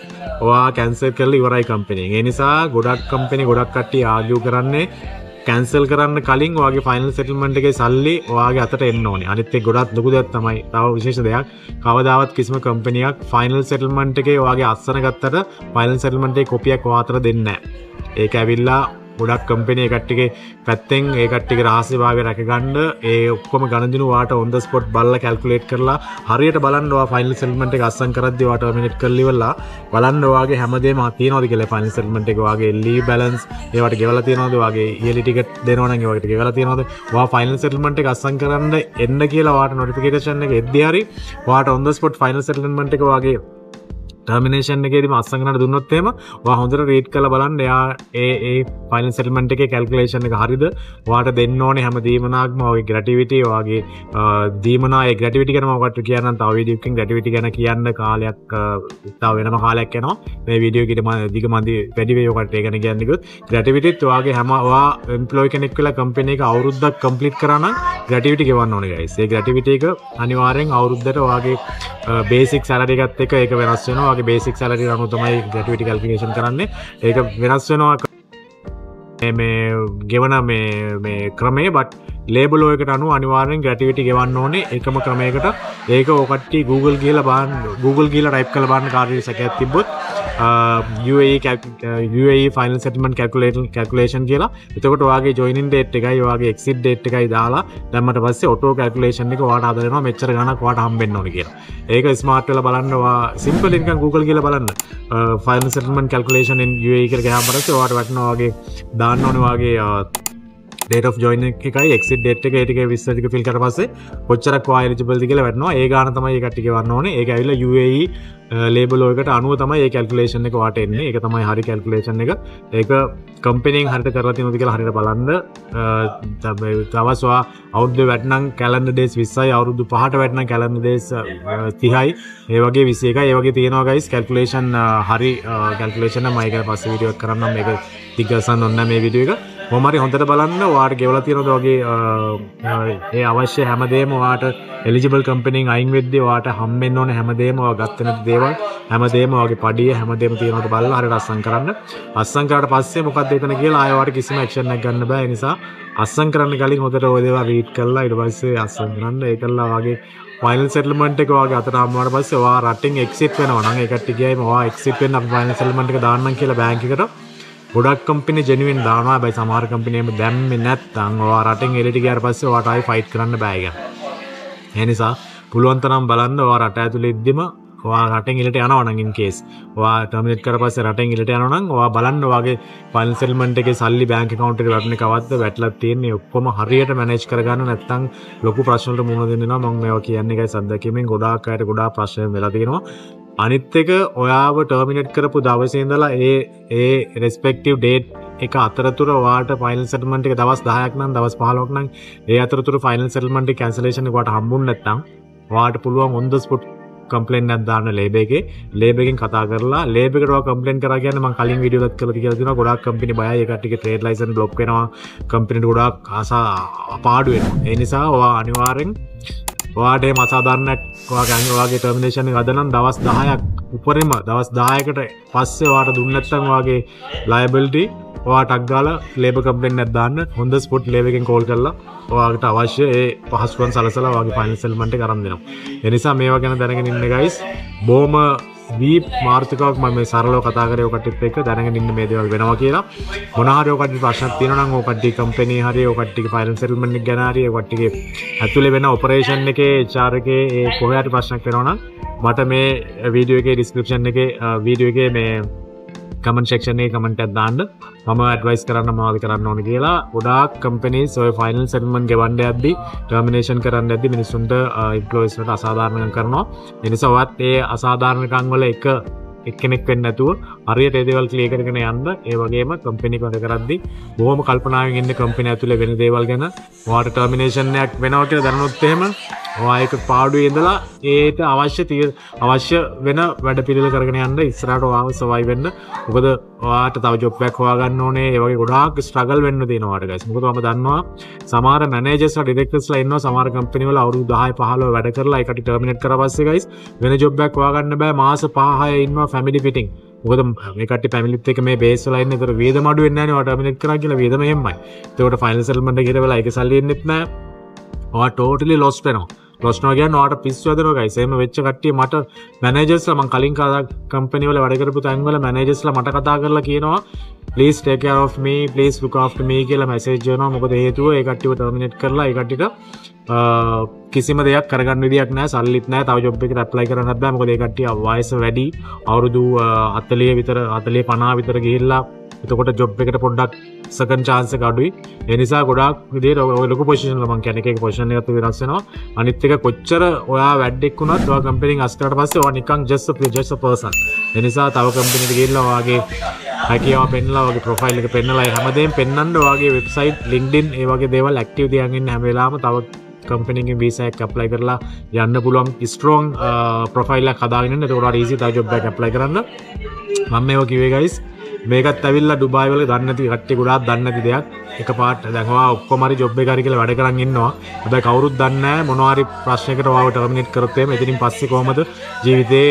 Speaker 1: ඔයා කැන්සල් කරලා ඉවරයි කම්පැනියෙන්. ඒ නිසා ගොඩක් කම්පැනි ගොඩක් කට්ටිය ආගියු කරන්නේ කැන්සල් කරන්න කලින් ඔයාගේ ෆයිනල් සෙටල්මන්ට් එකේ සල්ලි ඔයාගේ අතට එන්න ඕනේ. අනිත් එක ගොඩක් ලොකු දෙයක් තමයි. තව විශේෂ දෙයක් කවදාවත් කිසිම කම්පැනියක් ෆයිනල් සෙටල්මන්ට් එකේ ඔයාගේ අස්සන ගත්තට ෆයිනල් සෙටල්මන්ට් එකේ කොපියක් ඔයා අතට දෙන්නේ නැහැ. ඒක ඇවිල්ලා ගොඩක් කම්පැනි ඒ කට්ටියගේ පැත්තෙන් ඒ කට්ටියගේ රහස්‍ය භාවය රැකගන්න ඒ ඔක්කොම ගණන්දිනු වාට on the spot බලලා කැල්කියුලේට් කරලා හරියට බලන්න ඔයා ෆයිනල් සෙටල්මන්ට් එක අස්සම් කරද්දී ඔයා ටර්මිනේට් කරලා ඉවරලා බලන්න ඔයාගේ හැමදේම තියෙනවද කියලා ෆයිනල් සෙටල්මන්ට් එක ඔයාගේ ලීව් බැලන්ස් ඒවට ගෙවලා තියෙනවද ඔයාගේ ඊයලි ටිකට් දෙනවා නම් ඒවට ගෙවලා තියෙනවද ඔයා ෆයිනල් සෙටල්මන්ට් එක අස්සම් කරන්න එන්න කියලා ඔයාට නොටිෆිකේෂන් එක එද්දී හරි ඔයාට on the spot final settlement එක ඔයාගේ ටර්මිනේෂන් එකේදීම අස්සම් කරන්න දුන්නොත් එහෙම ඔයා හොඳට රීඩ් කරලා බලන්න එයා ඒ ෆයිනල් සෙටල්මන්ට් එකේ කැල්කියුලේෂන් එක හරියද ඔයාට දෙන්න ඕනේ හැම දීමනාක්ම ඔයාගේ ග්‍රැටිවිටි ඔයාගේ දීමනා ඒ ග්‍රැටිවිටි ගැන මම ඔයාලට කියන්නම් තව වීඩියෝ එකකින් ග්‍රැටිවිටි ගැන කියන්න කාලයක් තව වෙනම කාලයක් යනවා මේ වීඩියෝ එකේ දිග මදි වැඩි වේ ඔයාලට ඒ ගැන කියන්න ගියොත් ග්‍රැටිවිටිත් ඔයාගේ හැම ඔයා එම්ප්ලොයි කෙනෙක් වෙලා කම්පැනි එක අවුරුද්දක් කම්ප්ලීට් කරා නම් ග්‍රැටිවිටි ගෙවන්න ඕනේ guys. ඒ ග්‍රැටිවිටි එක අනිවාර්යෙන් අවුරුද්දට ඔයාගේ බේසික් සැලරි එකත් එක්ක ඒක වෙනස් වෙනවා. ඔයාගේ බේසික් සැලරි අනුව තමයි ග්‍රැටිවිටි කැල්කියුලේෂන් කරන්නේ. ඒක වෙනස් වෙනවා මේ ගෙවන මේ ක්‍රමයේ බට් ලේබල් එකකට අනුව අනිවාර්යෙන් ග්‍රැටිවිටි ගෙවන්න ඕනේ එකම ක්‍රමයකට. ඒක ඔය කට්ටිය Google ගිහලා ටයිප් කරලා බලන්න කාර්යය සැකයක් තිබ්බොත් UAE final settlement calculation කියලා. එතකොට ඔයාගේ joining date එකයි ඔයාගේ exit date එකයි දාලා දැම්මට පස්සේ auto calculation එක ඔයාට හදලා දෙනවා මෙච්චර ගණක් ඔයාට හම්බෙන්න ඕනේ කියලා. ඒක smart වෙලා බලන්න ඔයා simple නිකන් Google කියලා බලන්න. final settlement calculation in UAE කියලා ගහම පස්සේ ඔයාට වටනවා ඔයාගේ දාන්න ඕනේ ඔයාගේ date of joining එකයි exit date එක ඒ ටික විස්තර ටික fill කරලා පස්සේ කොච්චරක් ඔයා eligible ද කියලා වටනවා. ඒ ගාන තමයි ඒ කට්ටිය වන්න ඕනේ. ඒක ඇවිල්ලා UAE label එකකට අනුව තමයි මේ calculation එක වාට එන්නේ. ඒක තමයි හරි calculation එක. ඒක කම්පැනිෙන් හරියට කරලා තියෙනවද කියලා හරියට බලන්න. තවස් ඔයා අවුරුද්දේ වැටනම් calendar days 20යි අවුරුදු 5ට වැටනම් calendar days 30යි ඒ වගේ 21යි ඒ වගේ තියෙනවා guys calculation හරි calculation නම් මම ඒක පස්සේ වීඩියෝ එකක් කරන්නම්. මේක දිග්ගසන්න ඕන මේ වීඩියෝ එක. කොහොම හරි හොඳට බලන්න ඔයාට ගෙවලා තියෙනවද වගේ ඒ අවශ්‍ය හැමදේම ඔයාට eligible කම්පැනිෙන් අයින් වෙද්දී ඔයාට හම්බෙන්න ඕනේ හැමදේම ඔයා ගත්ත නැති දේවල් හැමදේම ඔයාගේ පඩිය හැමදේම තියෙනවද බලලා හරියට අස්සම් කරන්න. අස්සම් කරාට පස්සේ මොකක්ද එතන කියලා ආයෙ ඔයාට කිසිම action එකක් ගන්න බෑ. ඒ නිසා අස්සම් කරන්න කලින් හොඳට ඔය දේවල් read කරලා ඊට පස්සේ අස්සම් කරන්න. ඒකලා ඔයාගේ final settlement එක ඔයාගේ අතට හම්බුනාට පස්සේ ඔයා රටින් exit වෙනවා නම් ඒකට ගියාම ඔයා exit වෙන්න අපි final settlement එක දාන්නම් කියලා බැංක් එකට ගොඩක් කම්පැනි ජෙනුයින් දානවා. හැබැයි සමහර කම්පැනි එහෙම දැම්මේ නැත්නම් ඔයා රටින් එළියට ගියාට පස්සේ ඔයාට ආයි ෆයිට් කරන්න බෑ ඒක. ඒ නිසා පුළුවන් තරම් බලන්න ඔයා රට ඇතුලේ ඉද්දිම ඔයා රටෙන් එළියට යනවා නම් in case ඔයා ටර්මිනේට් කරලා පස්සේ රටෙන් එළියට යනවා නම් ඔයා බලන්න ඔයාගේ final settlement එකේ සල්ලි බැංක් account එකට වැටෙන කවද්ද වැටලා තියෙන්නේ ඔක්කොම හරියට manage කරගන්න නැත්නම් ලොකු ප්‍රශ්න වලට මුහුණ දෙන්න වෙනවා. මම මේවා කියන්නේ guys අත්දැකීමෙන් ගොඩාක් අයට ගොඩාක් ප්‍රශ්න වෙලා තියෙනවා. අනිත් එක ඔයාව ටර්මිනේට් කරපු දවසේ ඉඳලා ඒ respective date එක අතරතුර ඔයාට final settlement එක දවස් 10ක් නම් දවස් 15ක් නම් ඒ අතරතුර final settlement එක cancellation එක ඔයාට හම්බුනේ නැත්නම් ඔයාට පුළුවන් on the spot complaint එකක් දාන්න ලේබ් එකේ. ලේබ් එකෙන් කතා කරලා ලේබ් එකට ඔයා complaint කරා කියන්නේ මම කලින් වීඩියෝ එකක් කරලා කියලා දෙනවා. ගොඩාක් කම්පැනි බයයි ඒ කට්ටියගේ trade license block වෙනවා. කම්පැනිට ගොඩාක් අපාඩු වෙනවා. ඒ නිසා ඔයා අනිවාර්යෙන් ඔයාට මේ අසාධාරණයක් ඔයාගේ ටර්මිනේෂන් එක අද නම් දවස් 10ක් උඩරිම දවස් 10කට පස්සේ ඔයාට දුන්නේ නැත්නම් ඔයාගේ liability ඔයාට අග්ගාලා ලේබර් කම්ප්ලේන්ට් එකක් දාන්න on the spot ලේබර් එකෙන් කෝල් කරලා ඔයාට අවශ්‍ය ඒ පහසුකම් සලසලා ඔයාගේ ෆයිනල් සෙටල්මන්ට් එක අරන් දෙනවා. ඒ නිසා මේවා ගැන දැනගෙන ඉන්න guys. බොහොම දීප් මාර්ථකාවක් මම මේ සරලව කතා කරේ ඔය කට්ටියත් එක්ක දැනගෙන ඉන්න මේ දේවල් වෙනවා කියලා. මොන හරි ඔය කට්ටිය ප්‍රශ්නක් තියෙනවා නම් ඔය කට්ටිය කම්පැනි හරි ඔය කට්ටියගේ ෆයිනල් සෙටල්මන්ට් එක ගැන හරි ඔය කට්ටියගේ ඇතුලේ වෙන ඔපරේෂන් එකේ HR එකේ ඒ කොහේ හරි ප්‍රශ්නක් වෙනවා නම් මට මේ වීඩියෝ එකේ ඩිස්ක්‍රිප්ෂන් එකේ වීඩියෝ එකේ මේ කමෙන්ට් සෙක්ෂන් එකේ කමෙන්ට් එකක් දාන්න. මම ඇඩ්වයිස් කරන්න මොනවද කරන්න ඕනේ කියලා. ගොඩාක් කම්පැනිස් ඔය ෆයිනල් සෙටල්මන්ට් ගෙවන්න යද්දී ටර්මිනේෂන් කරන්න යද්දී මිනිස්සුන්ට එම්ප්ලොයිස් වලට අසාධාරණකම් කරනවා. ඒ නිසා ඔයත් ඒ අසාධාරණකම් වල එක්කෙනෙක් වෙන්නේ නැතුව හරියට ඒ දේවල් ක්ලියර් කරගෙන යන්න. ඒ වගේම කම්පැනි එක වැඩ කරද්දී බොහොම කල්පනාවෙන් ඉන්න කම්පැනි ඇතුලේ වෙන දේවල් ගැන ඔයාට ටර්මිනේෂන් එකක් වෙනවා කියලා දැනුනොත් එහෙම ඔයා ඒක පාඩුවේ ඉඳලා ඒට අවශ්‍ය වෙන වැඩ පිළිවෙල කරගෙන යන්න ඉස්සරහට ඔයාව සර්වයිව් වෙන්න. මොකද ඔයාට තව ජොබ් එකක් හොයාගන්න ඕනේ. ඒ වගේ ගොඩාක් ස්ට්‍රගල් වෙන්න තියෙනවා ඔයාට guys. මොකද මම දන්නවා සමහර මැනේජර්ස්ලා ඩිරෙක්ටර්ස්ලා ඉන්නවා සමහර කම්පැනි වල අවුරුදු 10 15 වැඩ කරලා ඒකට ටර්මිනේට් කරා පස්සේ guys වෙන ජොබ් එකක් හොයාගන්න බෑ. මාස 5-6 ඉන්නවා ෆැමිලි ෆිටින්. මොකද මේ කට්ටිය ෆැමිලිත් එක්ක මේ බේස් වල ඉන්නේ. ඒතර වේදම අඩු වෙන්නේ නැහැ නේ ඔයා ටර්මිනේට් කරා කියලා වේදම එහෙමයි. ඒකට ෆයිනල් සෙටල්මන්ට් එක ඉර වෙලා ඒක සල්ලි එන්නෙත් නැහැ. ඔයා ටෝටලි ලොස්ට් වෙනවා. ලොස්ට් වෙනවා කියන්නේ ඔයාට පිස්සු වැදෙනවා guys. එහෙම වෙච්ච කට්ටිය මට මැනේජර්ස්ලා මම කලින් කම්පැනි වල වැඩ කරපු තැන් වල මැනේජර්ස්ලා මට කතා කරලා කියනවා please take care of me, please look after me කියලා මැසේජ් කරනවා. මොකද හේතුව ඒ කට්ටියව ටර්මිනේට් කරලා ඒ කට්ටියට කිසිම දෙයක් කරගන්න විදියක් නැහැ. සල්ලිත් නැහැ. තව ජොබ් එකකට ඇප්ලයි කරන්නත් බෑ. මොකද ඒ කට්ටිය වයස වැඩි. අවුරුදු 40 විතර 40 50 විතර ගිහිල්ලා එතකොට ජොබ් එකට පොඩ්ඩක් සෙකන්ඩ් chance එක අඩුයි. ඒ නිසා ගොඩාක් විදිහට ඔය ලොකු පොසිෂන් වල මම කියන්නේ එක පොසිෂන් එකක් වෙනස් වෙනවා. අනිත් එක කොච්චර ඔයා වැඩෙක් වුණත් ඔයා කම්පැනිෙන් අස් කරාට පස්සේ ඔයා නිකන් just a person. ඒ නිසා තව කම්පැනිකට ගිහිල්ලා ඔයාගේ හැකියාව පෙන්නලා ඔයාගේ ප්‍රොෆයිල් එක පෙන්නලා හැමදේම පෙන්නන්න ඔයාගේ වෙබ්සයිට් LinkedIn ඒ වගේ දේවල් ඇක්ටිව් තියන් ඉන්න හැම වෙලාවෙම තව කම්පැනිගෙන් වීසා එකක් ඇප්ලයි කරලා යන්න පුළුවන් ස්ට්‍රෝං ප්‍රොෆයිල් එකක් හදාගෙන ඉන්න. ඒකට ඊසි තව ජොබ් එකක් ඇප්ලයි කරන්න. මම මේවා කිව්වේ guys මේකත් ඇවිල්ලා ඩුබායි වල දන්නේ නැති කට්ටිය ගොඩාක් දන්නේ නැති දෙයක්. එකපාරට දැන් ඔයා ඔක්කොම හරි ජොබ් එක හරි කියලා වැඩ කරන් ඉන්නවා. හැබැයි කවුරුත් දන්නේ නැහැ මොනවා හරි ප්‍රශ්නයකට ඔයාව ටර්මිනේට් කරොත් එහෙම එතනින් පස්සේ කොහමද ජීවිතේ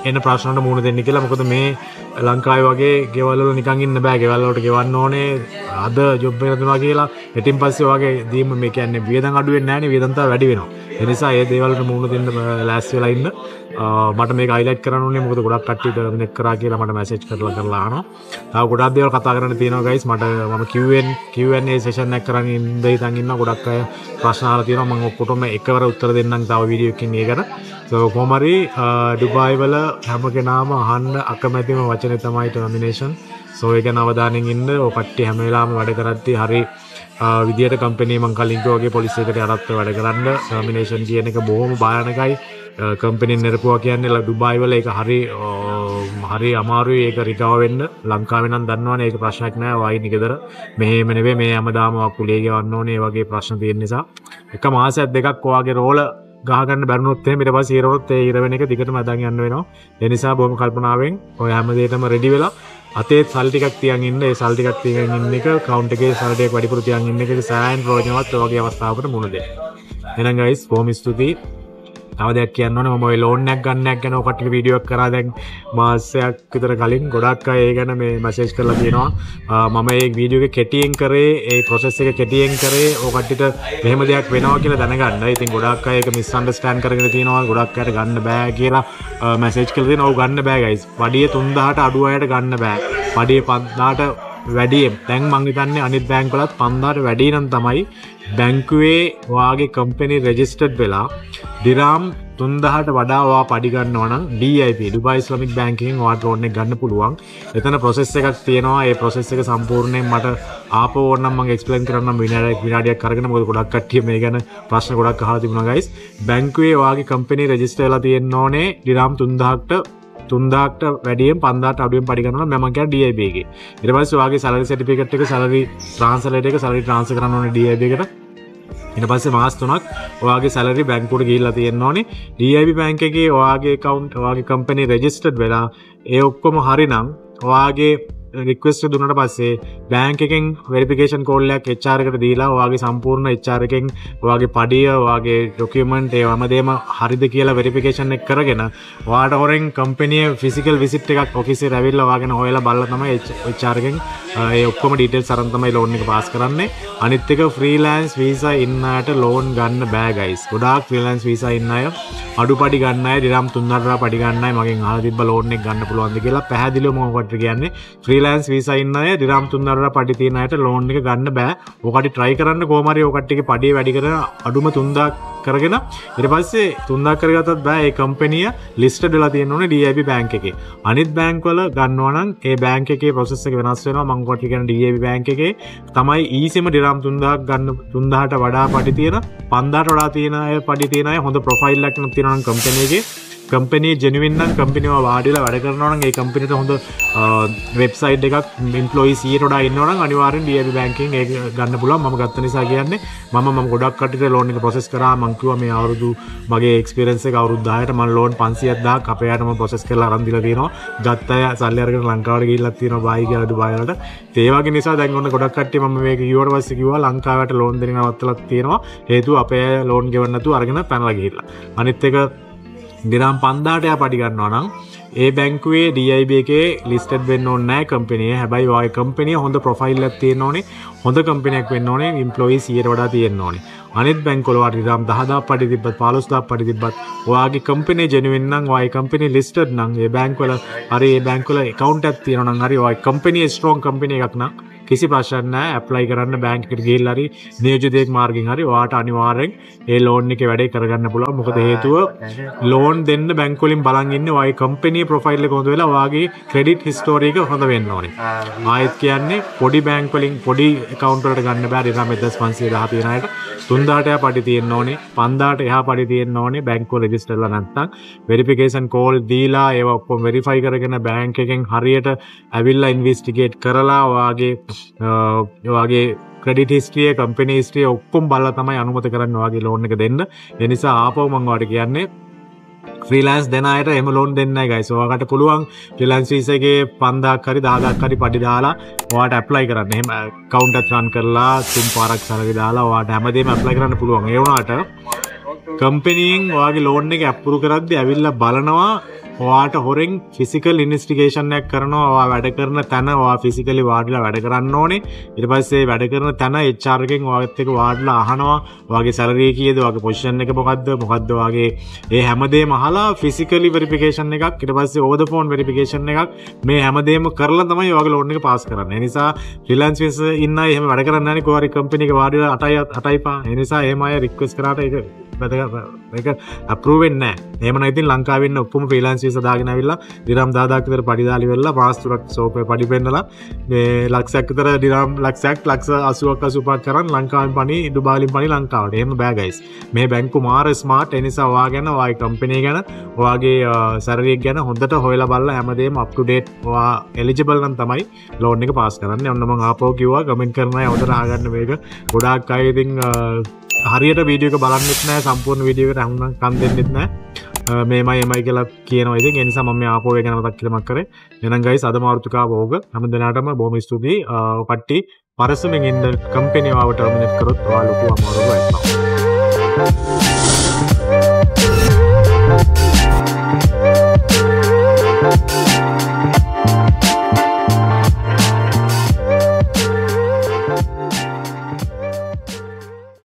Speaker 1: එන ප්‍රශ්නට මුහුණ දෙන්න කියලා. මොකද මේ ලංකාවේ වගේ ගෙවල් වල නිකන් ඉන්න බෑ. ගෙවල් වලට ගෙවන්න ඕනේ අද ජොබ් එක දෙනවා කියලා. ඊටින් පස්සේ වගේ දීම මේ කියන්නේ වියදම් අඩු වෙන්නේ නැහැ නේ. වියදම් තව වැඩි වෙනවා. ඒ නිසා ඒ දේවල් වලට මුහුණ දෙන්න ලෑස්ති වෙලා ඉන්න. මට මේක හයිලයිට් කරන්න ඕනේ. මොකද ගොඩක් කට්ටිය ටර්මිනේට් කරා කියලා මට මැසේජ් කරලා අහනවා. තව ගොඩක් දේවල් කතා කරන්න තියෙනවා guys. මම Q&A session එකක් කරන් ඉඳ හිටන් ඉන්නවා. ගොඩක් අය ප්‍රශ්න අහලා තියෙනවා. මම ඔක්කොටම එකවර උත්තර දෙන්නම් තව වීඩියෝ එකකින් ඒකට. කොහොම හරි ඩුබායි වල හැම කෙනාම අහන්න අකමැතිම වචනේ තමයි ටර්මිනේෂන්. ඒක ගැන අවධානයෙන් ඉන්න. ඔය කට්ටිය හැම වෙලාවෙම වැඩ කරද්දී හරි විදියට කම්පැනි මං කලින් කිව්වා වගේ පොලිස් එකට යටත් වැඩ කරන්න. ටර්මිනේෂන් කියන එක බොහොම භයානකයි. කම්පැනි නිරපුවා කියන්නේ ඩුබායි වල ඒක හරි අමාරුයි ඒක රිකවර් වෙන්න. ලංකාවේ නම් දන්නවනේ ඒක ප්‍රශ්නයක් නෑ. වයින් ගෙදර මෙහෙම නෙවෙයි මේ හැමදාම කුලිය ගෙවන්න ඕනේ. ඒ වගේ ප්‍රශ්න තියෙන නිසා එක මාසයක් දෙකක් ඔයාගේ රෝල ගහගන්න බැරිනොත් එහෙම ඊට පස්සේ ඊරවොත් ඒ ඊර වෙන එක දිගටම අදන් යන්න වෙනවා. ඒ නිසා බොහොම කල්පනාවෙන් ඔය හැම දෙයකම රෙඩි වෙලා අතේ සල් ටිකක් තියන් ඉන්න. ඒ සල් ටිකක් තියන් ඉන්න එක කවුන්ට් එකේ සල් ටිකක් වැඩිපුර තියන් ඉන්න එක සෑහෙන ප්‍රයෝජනවත් ඔය වගේ අවස්ථාවකට මුහුණ දෙන්න. එහෙනම් guys බොහොම ස්තුතියි. තව දෙයක් කියන්න ඕනේ. මම ඔය ලෝන් එකක් ගන්නක් ගැන ඔය කට්ටිය වීඩියෝ එකක් කරා දැන් මාසයක් විතර කලින් ගොඩක් අය ඒ ගැන මේ මැසේජ් කරලා තියෙනවා. මම ඒ වීඩියෝ එක කෙටියෙන් කරේ ඒ process එක කෙටියෙන් කරේ ඔය කට්ටියට මෙහෙම දෙයක් වෙනවා කියලා දැනගන්න. ඉතින් ගොඩක් අය ඒක misunderstand කරගෙන තියෙනවා. ගොඩක් අයට ගන්න බෑ කියලා මැසේජ් කරලා තියෙනවා. ඔව් ගන්න බෑ guys. පඩිය 3000ට අඩු අයට ගන්න බෑ. පඩිය 5000ට වැඩියෙන්. දැන් මං හිතන්නේ අනිත් බැංක වලත් 5000ට වැඩි නම් තමයි බැංකුවේ වාගේ කම්පැනි රෙජිස්ටර්ඩ් වෙලා දිරාම් 3000ට වඩා ඔයා පඩි ගන්නවා නම් DIB ඩුබායි ඉස්ලාමික් බැංකින් ඔයාට ලෝන් එක ගන්න පුළුවන්. එතන process එකක් තියෙනවා. ඒ process එක සම්පූර්ණයෙන් මට ආපහු ඕනනම් මම එක්ස්ප්ලেইন කරන්නම් විනාඩියක් අරගෙන. මොකද ගොඩක් කට්ටිය මේ ගැන ප්‍රශ්න ගොඩක් අහලා තිබුණා guys. බැංකුවේ ඔයාගේ කම්පැනි රෙජිස්ටර් වෙලා තියෙන්න ඕනේ දිරාම් 3000ට වැඩියෙන් 5000ට අඩුවෙන් පඩි ගන්නවා නම් මම කියන්නේ DIB එකේ. ඊට පස්සේ ඔයාගේ salary certificate එක salary translate එක salary transfer කරන්න ඕනේ DIB එකට. ඊට පස්සේ මාස 3ක් ඔයාගේ salary බැංකුවට ගිහිල්ලා තියෙන්න ඕනේ. DIB බැංක් එකේ ඔයාගේ account ඔයාගේ company registered වෙලා ඒ ඔක්කොම හරිනම් ඔයාගේ රික්වෙස්ට් එක දුන්නාට පස්සේ බැංක් එකෙන් වෙරිෆිකේෂන් කෝල් එකක් HR එකට දීලා ඔයාගේ සම්පූර්ණ HR එකෙන් ඔයාගේ පඩිය ඔයාගේ ડોකියුමන්ට් ඒ හැමදේම හරිද කියලා වෙරිෆිකේෂන් එක කරගෙන ඔයාට හොරෙන් කම්පැනි ෆිසිකල් විසිට් එකක් ඔෆිස් එකට ඇවිල්ලා ඔයාගෙන හොයලා බලලා තමයි HR එකෙන් ඒ ඔක්කොම ඩීටේල්ස් අරන් තමයි ලෝන් එක පාස් කරන්නේ. අනිත් එක ෆ්‍රීලෑන්ස් වීසා ඉන්න අයට ලෝන් ගන්න බෑ guys. ගොඩාක් ෆ්‍රීලෑන්ස් වීසා ඉන්න අය අඩු පඩි ගන්න අය දිරම් 3000 පඩි ගන්න අය මගෙන් අහලා තිබ්බ ලෝන් එක ගන්න පුළුවන්ද කියලා පැහැදිලිවම ඔකට කියන්නේ ෆ්‍රීලෑන්ස් වීසා ඉන්න අය දිරම් 3000 පඩි තියෙන අයට ලෝන් එක ගන්න බෑ. ඔකට try කරන්න කොහොම හරි ඔකට්ටියගේ පඩිය වැඩි කරන අඩුම 3000 කරගෙන ඊට පස්සේ 3000 කරගත්තත් බෑ. ඒ කම්පැනිය ලිස්ටඩ් වෙලා තියෙන්න ඕනේ DIB බැංක් එකේ. අනිත් බැංක් වල ගන්නවා නම් ඒ බැංක් එකේ process එක වෙනස් වෙනවා. මම ඔකට කියන DIB බැංක් එකේ තමයි ඊසිම දිරම් 3000ක් ගන්න 3000ට වඩා පඩි තියෙන 5000ට වඩා තියෙන අය පඩි තියෙන අය හොඳ ප්‍රොෆයිල් එකක් තියෙනවා නම් කම්පැනි එකේ කම්පැනි ජෙනුවින් නම් කම්පැනිව වාඩිලා වැඩ කරනවා නම් ඒ කම්පැනිට හොඳ වෙබ්සයිට් එකක් එම්ප්ලොයීස් 100ට වඩා ඉන්නවා නම් අනිවාර්යෙන් DIB බැංකින් ඒක ගන්න පුළුවන්. මම ගත්ත නිසා කියන්නේ මම ගොඩක් කට්ටියට ලෝන් එක ප්‍රොසෙස් කරා. මම කිව්වා මේ අවුරුදු මගේ එක්ස්පීරියන්ස් එක අවුරුදු 10ට මම ලෝන් 500,000ක් අපේ යට මම ප්‍රොසෙස් කරලා අරන් දීලා තියෙනවා. ගත්ත අය සල්ලි අරගෙන ලංකාවට ගිහිල්ලා තියෙනවා බායි කියලා ඩුබායි වලට. ඒ වගේ නිසා දැන් ඔන්න ගොඩක් කට්ටිය මම මේක කිව්වට පස්සේ කිව්වා ලංකාවට ලෝන් දෙන්න නවත්තලා තියෙනවා. හේතුව අපේ ලෝන් ගෙවන්න නැතුව අරගෙන පැනලා ගිහිල්ලා. අනිත් එක දිරම් 5000ට යා පඩි ගන්නවා නම් ඒ බැංකුවේ DIB එකේ ලිස්ටඩ් වෙන්න ඕනේ නැහැ කම්පැනිය. හැබැයි ඔය කම්පැනිය හොඳ ප්‍රොෆයිල් එකක් තියෙන්න ඕනේ. හොඳ කම්පැනියක් වෙන්න ඕනේ. එම්ප්ලොයීස් 100ට වඩා තියෙන්න ඕනේ. අනිත් බැංක වල වාට දිරම් 10000 පඩි තිබ්බත් 15000 පඩි තිබ්බත් ඔයාගේ කම්පැනි ජෙනුවින් නම් ඔය කම්පැනි ලිස්ටඩ් නම් ඒ බැංක වල හරි ඒ බැංක වල account එකක් තියෙනවා නම් හරි ඔය කම්පැනි ස්ට්‍රෝං කම්පැනි එකක් නම් කිසි ප්‍රශ්නයක් නැහැ. ඇප්ලයි කරන්න බැංක් එකට ගිහිල්ලා හරි නියෝජිතයෙක් මාර්ගෙන් හරි ඔයාට අනිවාර්යෙන් ඒ ලෝන් එකේ වැඩේ කරගන්න පුළුවන්. මොකද හේතුව ලෝන් දෙන්න බැංක වලින් බලන් ඉන්නේ ඔය කම්පැනි ප්‍රොෆයිල් එක හොඳ වෙලා ඔයාගේ ක්‍රෙඩිට් හිස්ටරි එක හොඳ වෙන්න ඕනේ. ආයෙත් කියන්නේ පොඩි බැංක වලින් පොඩි account වලට ගන්න බෑ. දිරම් 1510 තියෙන අයට 3000ට එහා පඩි තියෙන්න ඕනේ. 5000ට එහා පඩි තියෙන්න ඕනේ. බැංක් වල රෙජිස්ටර්ලා නැත්නම් වෙරිෆිකේෂන් කෝල් දීලා ඒවා ඔක්කොම වෙරිෆයි කරගෙන බැංක් එකෙන් හරියට ඇවිල්ලා ඉන්වෙස්ටිගේට් කරලා ඔයාගේ ක්‍රෙඩිට් හිස්ටරිය කම්පැනි හිස්ටරිය ඔක්කොම බලලා තමයි අනුමත කරන්න ඔයාගේ ලෝන් එක දෙන්න. ඒ නිසා ආපහු මම ඔයාලට කියන්නේ ෆ්‍රීලෑන්ස් දෙන අයට එහෙම ලෝන් දෙන්නේ නැහැ guys. ඔයාලට පුළුවන් ෆ්‍රීලෑන්ස් වීසා එකේ 5000ක් හරි 10000ක් හරි පඩි දාලා ඔයාලට ඇප්ලයි කරන්න. එහෙම account එකක් රන් කරලා තුන් පාරක් සැලරි දාලා ඔයාලට හැමදේම ඇප්ලයි කරන්න පුළුවන්. ඒ වුණාට කම්පැනියෙන් ඔයාගේ ලෝන් එක අප්‍රූව් කරද්දී ඇවිල්ලා බලනවා ඔයාට හොරෙන් ෆිසිකල් ඉන්වෙස්ටිගේෂන් එකක් කරනවා. ඔයා වැඩ කරන තැන ඔයා ෆිසිකලි වාඩිලා වැඩ කරන්න ඕනේ. ඊට පස්සේ වැඩ කරන තැන HR එකෙන් ඔයාත් එක්ක වාඩිලා අහනවා ඔයාගේ සැලරි කීයද, ඔයාගේ පොසිෂන් එක මොකද්ද ඔයාගේ ඒ හැමදේම අහලා ෆිසිකලි වෙරිෆිකේෂන් එකක්, ඊට පස්සේ ඕවර් ද ෆෝන් වෙරිෆිකේෂන් එකක් මේ හැමදේම කරලා තමයි ඔයාගේ ලෝන් එක පාස් කරන්නේ. ඒ නිසා ෆ්‍රීලාන්ස් විස ඉන්න අය එහෙම වැඩ කරන්නේ නැහැ නේ. කොහරි කම්පැනි එක වාඩිලා 8යි පා. ඒ නිසා එහෙම අය රික්වෙස්ට් කරාට ඒක අප්‍රූව් වෙන්නේ නැහැ. එහෙම නම් ඉතින් ලංකාවේ ඉන්න ඔක්කොම ෆ්‍රීලාන්ස් විස දාගෙන ඇවිල්ලා දිරම් 10000ක් විතර පඩි දාලි වෙලා මාස 3ක් සෝපේ පඩි පෙන්නලා මේ ලක්ෂයක් විතර දිරම් ලක්ෂයක් ලක්ෂ 80ක් 85ක් කරන් ලංකාවෙන් පණි ඩුබායිලින් පණි ලංකාවට. එහෙම බෑ ගයිස්. මේ බැංකු මාර ස්මාර්ට්. ඒ නිසා ඔයා ගැන, ඔයාගේ කම්පැනි ගැන, ඔයාගේ සැලරි එක ගැන හොඳට හොයලා බලලා හැමදේම අප් ටු ඩේට් ඔයා එලිජිබල් නම් තමයි ලෝන් එක පාස් කරන්නේ. ඔන්න මම ආපහු කිව්වා කමෙන්ට් කරන අය හොඳට අහගන්න මේක. ගොඩාක් අය ඉතින් හරියට වීඩියෝ එක බලන්නෙත් නැහැ, සම්පූර්ණ වීඩියෝ එකට අහුම්නම් කන් දෙන්නෙත් නැහැ. මේමයි කියලා කියනවා. ඉතින් ඒ නිසා මම මේ ආපහු එක ගැන මතක් කිරීමක් කරේ. එහෙනම් ගයිස් අද මාරුතුකාව ඕක. හැම දිනකටම බොහොම ස්තුතියි. පට්ටි පරසමෙන් ඉන්න කම්පැනි ආව ටර්මිනේට් කරොත් ඔයා ලොකු අමාරුවක්.